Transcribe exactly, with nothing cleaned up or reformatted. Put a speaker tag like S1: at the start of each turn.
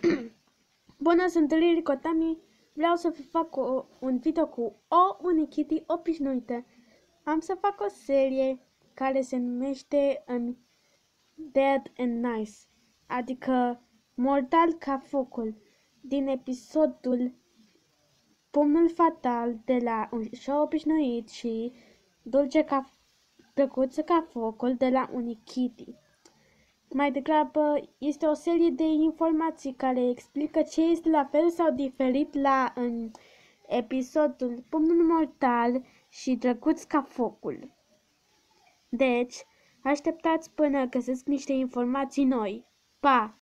S1: Bună, sunt Lili Kotami. Vreau să fac o, un video cu o Unikitty obișnuită. Am să fac o serie care se numește um, Dead and Nice, adică mortal ca focul, din episodul Pumnul Fatal de la Un Show Obișnuit și Dulce ca Plăcuță ca Focul de la Unikitty. Mai degrabă, este o serie de informații care explică ce este la fel sau diferit la în episodul Pumnul Mortal și Drăguț ca Focul. Deci, așteptați până găsesc niște informații noi. Pa!